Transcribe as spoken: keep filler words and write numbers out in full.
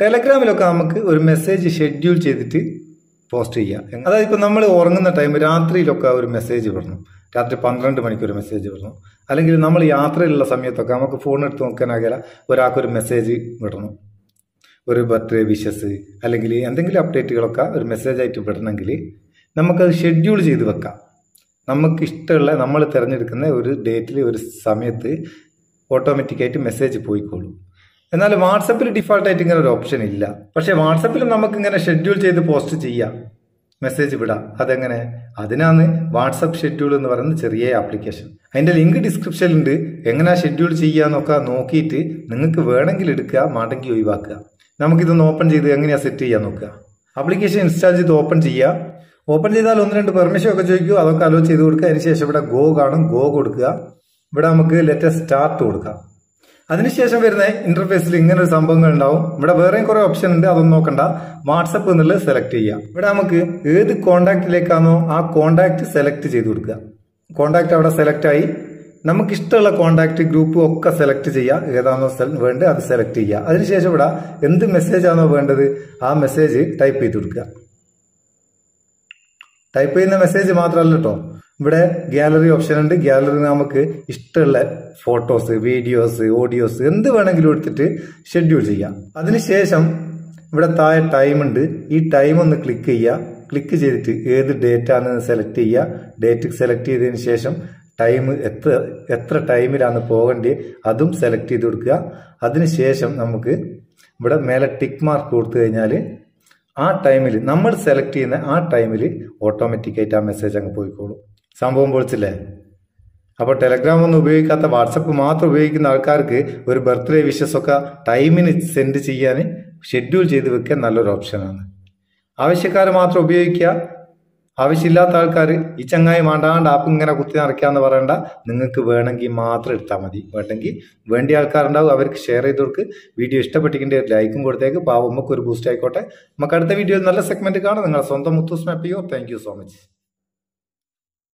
ടെലഗ്രാമിലൊക്കെ നമുക്ക് ഒരു message schedule ചെയ്തിട്ട് പോസ്റ്റ് ചെയ്യാം. അതായത് ഇപ്പോൾ നമ്മൾ ഉറങ്ങുന്ന ടൈം രാത്രിയിലൊക്കെ ഒരു മെസ്സേജ് വിടണം. രാത്രി പന്ത്രണ്ട് മണിക്ക് ഒരു മെസ്സേജ് വിടണം. അല്ലെങ്കിൽ നമ്മൾ യാത്രയിലുള്ള സമയത്തൊക്കെ നമുക്ക് ഫോൺ എടുത്ത് നോക്കാനാകില്ല ഒരാൾക്കൊരു മെസ്സേജ് വിടണം. ഒരു ബർത്ത്ഡേ വിഷസ് അല്ലെങ്കിൽ എന്തെങ്കിലും അപ്ഡേറ്റുകളൊക്കെ ഒരു മെസ്സേജ് ആയിട്ട് വിടണമെങ്കിൽ നമുക്കത് ഷെഡ്യൂൾ ചെയ്ത് വെക്കാം. നമുക്ക് ഇഷ്ടമുള്ള നമ്മൾ തിരഞ്ഞെടുക്കുന്ന ഒരു ഡേറ്റിൽ ഒരു സമയത്ത് ഓട്ടോമാറ്റിക്കായിട്ട് മെസ്സേജ് പോയിക്കോളും. എന്നാൽ വാട്സപ്പിൽ ഡിഫോൾട്ടായിട്ട് ഇങ്ങനെ ഒരു ഓപ്ഷൻ ഇല്ല. പക്ഷേ വാട്സപ്പിൽ നമുക്ക് ഇങ്ങനെ ഷെഡ്യൂൾ ചെയ്ത് പോസ്റ്റ് ചെയ്യാം, മെസ്സേജ് വിടാം. അതെങ്ങനെ? അതിനാണ് വാട്സപ്പ് ഷെഡ്യൂൾ എന്ന് പറയുന്ന ചെറിയ ആപ്ലിക്കേഷൻ. അതിൻ്റെ ലിങ്ക് ഡിസ്ക്രിപ്ഷനിലുണ്ട്. എങ്ങനെ ഷെഡ്യൂൾ ചെയ്യാന്നൊക്കെ നോക്കിയിട്ട് നിങ്ങൾക്ക് വേണമെങ്കിൽ എടുക്കുക, മാണ്ടെങ്കിൽ ഒഴിവാക്കുക. നമുക്കിതൊന്ന് ഓപ്പൺ ചെയ്ത് എങ്ങനെയാണ് സെറ്റ് ചെയ്യാൻ നോക്കുക. ആപ്ലിക്കേഷൻ ഇൻസ്റ്റാൾ ചെയ്ത് ഓപ്പൺ ചെയ്യുക. ഓപ്പൺ ചെയ്താൽ ഒന്ന് രണ്ട് പെർമിഷൻ ഒക്കെ ചോദിക്കും, അതൊക്കെ അലോ ചെയ്ത് കൊടുക്കുക. അതിനുശേഷം ഇവിടെ ഗോ കാണും, ഗോ കൊടുക്കുക. ഇവിടെ നമുക്ക് ലെറ്റ് സ്റ്റാർട്ട് കൊടുക്കാം. അതിനുശേഷം വരുന്ന ഇന്റർഫേസിൽ ഇങ്ങനെ ഒരു സംഭവങ്ങൾ ഉണ്ടാവും. ഇവിടെ വേറെയും കുറെ ഓപ്ഷൻ ഉണ്ട്, അതൊന്നും നോക്കണ്ട. വാട്സപ്പ് എന്നുള്ളത് സെലക്ട് ചെയ്യാം. ഇവിടെ നമുക്ക് ഏത് കോണ്ടാക്റ്റിലേക്കാണോ ആ കോണ്ടാക്ട് സെലക്ട് ചെയ്ത് കൊടുക്കുക. കോണ്ടാക്ട് അവിടെ സെലക്ട് ആയി. നമുക്ക് ഇഷ്ടമുള്ള കോണ്ടാക്ട് ഗ്രൂപ്പ് ഒക്കെ സെലക്ട് ചെയ്യുക. ഏതാണോ വേണ്ടത് അത് സെലക്ട് ചെയ്യുക. അതിനുശേഷം ഇവിടെ എന്ത് മെസ്സേജ് ആണോ വേണ്ടത് ആ മെസ്സേജ് ടൈപ്പ് ചെയ്ത് കൊടുക്കുക. ടൈപ്പ് ചെയ്യുന്ന മെസ്സേജ് മാത്രമല്ല കേട്ടോ, ഇവിടെ ഗാലറി ഓപ്ഷൻ ഉണ്ട്. ഗാലറി നമുക്ക് ഇഷ്ടമുള്ള ഫോട്ടോസ്, വീഡിയോസ്, ഓഡിയോസ് എന്ത് വേണമെങ്കിലും എടുത്തിട്ട് ഷെഡ്യൂൾ ചെയ്യാം. അതിനുശേഷം ഇവിടെ താഴെ ടൈം ഉണ്ട്. ഈ ടൈം ഒന്ന് ക്ലിക്ക് ചെയ്യുക. ക്ലിക്ക് ചെയ്തിട്ട് ഏത് ഡേറ്റ് ആണെന്ന് സെലക്ട് ചെയ്യുക. ഡേറ്റ് സെലക്ട് ചെയ്തതിന് ശേഷം ടൈം എത്ര എത്ര ടൈമിലാണ് പോകേണ്ടത് അതും സെലക്ട് ചെയ്ത് കൊടുക്കുക. അതിനുശേഷം നമുക്ക് ഇവിടെ മേലെ ടിക്ക് മാർക്ക് കൊടുത്തു കഴിഞ്ഞാൽ ആ ടൈമിൽ നമ്മൾ സെലക്ട് ചെയ്യുന്ന ആ ടൈമിൽ ഓട്ടോമാറ്റിക്കായിട്ട് ആ മെസ്സേജ് അങ്ങ് പോയിക്കോളും. സംഭവം പൊളിച്ചില്ലേ? അപ്പോൾ ടെലഗ്രാം ഒന്നും ഉപയോഗിക്കാത്ത വാട്സപ്പ് മാത്രം ഉപയോഗിക്കുന്ന ആൾക്കാർക്ക് ഒരു ബർത്ത്ഡേ വിഷസ് ഒക്കെ ടൈമിന് സെൻഡ് ചെയ്യാൻ ഷെഡ്യൂൾ ചെയ്ത് വെക്കാൻ നല്ലൊരു ഓപ്ഷനാണ്. ആവശ്യക്കാർ മാത്രം ഉപയോഗിക്കുക. ആവശ്യമില്ലാത്ത ആൾക്കാർ ഈ ചങ്ങായി വേണ്ടാണ്ട് ആപ്പ് ഇങ്ങനെ കുത്തി നിറയ്ക്കാന്ന് പറയണ്ട. നിങ്ങൾക്ക് വേണമെങ്കിൽ മാത്രം എടുത്താൽ മതി. വേണ്ടെങ്കിൽ വേണ്ടിയ ആൾക്കാരുണ്ടാവും, അവർക്ക് ഷെയർ ചെയ്ത് കൊടുക്ക്. വീഡിയോ ഇഷ്ടപ്പെട്ടിട്ടുണ്ട് ലൈക്കും കൊടുത്തേക്ക്. പാവം നമുക്ക് ഒരു ബൂസ്റ്റ് ആയിക്കോട്ടെ. നമുക്ക് അടുത്ത വീഡിയോയിൽ നല്ല സെഗ്മെന്റ് കാണാം. നിങ്ങളുടെ സ്വന്തം മുത്തൂസ് മാപ്പിയോ. Thank you so much.